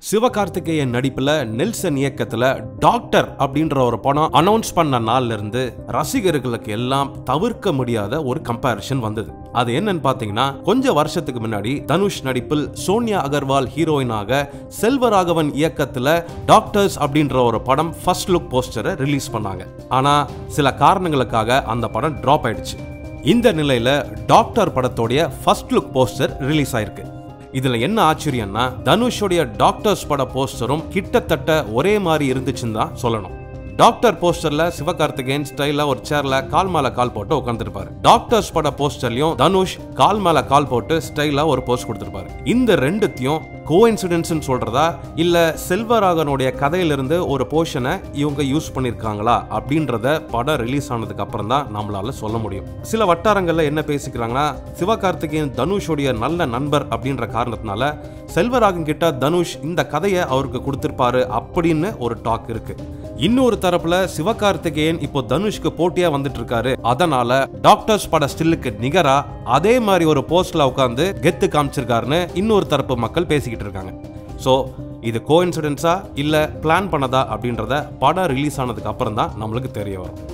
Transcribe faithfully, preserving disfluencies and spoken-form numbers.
சிவகார்த்திகேயன் நடிப்புல நெல்சன் இயக்கத்துல டாக்டர் அப்படின்ற ஒரு படம் அனௌன்ஸ் பண்ண நாள்ல இருந்து ரசிகர்களுக்கு எல்லாம் தவிர்க்க முடியாத ஒரு கம்பேரிஷன் வந்தது. அது என்னன்னு பாத்தீங்கன்னா, கொஞ்ச வருஷத்துக்கு முன்னாடி தனுஷ் நடிப்பில் சோனியா அகர்வால் ஹீரோயினாக செல்வராகவன் இயக்கத்துல டாக்டர்ஸ் அப்படின்ற ஒரு படம் ஃபர்ஸ்ட் லுக் போஸ்டரை ரிலீஸ் பண்ணாங்க. ஆனா சில காரணங்களுக்காக அந்த படம் டிராப் ஆயிடுச்சு. இந்த நிலையில டாக்டர் படத்தோடைய ஃபர்ஸ்ட் லுக் போஸ்டர் ரிலீஸ் ஆயிருக்கு. இதுல என்ன ஆச்சரியம்னா, தனுஷோடைய டாக்டர்ஸ் பட போஸ்டரும் கிட்டத்தட்ட ஒரே மாதிரி இருந்துச்சுன்னு தான் சொல்லணும். டாக்டர் போஸ்டர்ல சிவகார்த்திகேயன் ஸ்டைலா ஒரு சேர்ல கால் மேல கால் போட்டு உட்கார்ந்துருப்பாரு. டாக்டர்ஸ் பட போஸ்டர்லயும் தனுஷ் கால் மேல கால் போட்டு ஸ்டைலா ஒரு போஸ்ட் கொடுத்திருப்பாரு. இந்த ரெண்டுத்தையும் கோஇன்சிடென்ஸ் சொல்றதா இல்ல செல்வராகவனுடைய கதையிலிருந்து ஒரு போர்ஷனை இவங்க யூஸ் பண்ணிருக்காங்களா அப்படின்றத படம் ரிலீஸ் ஆனதுக்கு அப்புறம் தான் நம்மளால சொல்ல முடியும். சில வட்டாரங்கள்ல என்ன பேசிக்கிறாங்கன்னா, சிவகார்த்திகேயன் தனுஷோடைய நல்ல நண்பர் அப்படின்ற காரணத்தினால செல்வராகவன் கிட்ட தனுஷ் இந்த கதையை அவருக்கு கொடுத்திருப்பாரு அப்படின்னு ஒரு டாக் இருக்கு. இன்னொரு தரப்புல சிவகார்த்திகேயன் இப்போ தனுஷ்க்கு போட்டியா வந்துட்டு இருக்காரு, அதனால டாக்டர்ஸ் பட ஸ்டில்லுக்கு நிகரா அதே மாதிரி ஒரு போஸ்ட்ல உட்கார்ந்து கெத்து காமிச்சிருக்காருன்னு இன்னொரு தரப்பு மக்கள் பேசிக்கிட்டு இருக்காங்க. சோ இது கோஇன்சிடென்ஸா இல்ல பிளான் பண்ணதா அப்படின்றத படம் ரிலீஸ் ஆனதுக்கு அப்புறம் தான் நம்மளுக்கு தெரிய வரும்.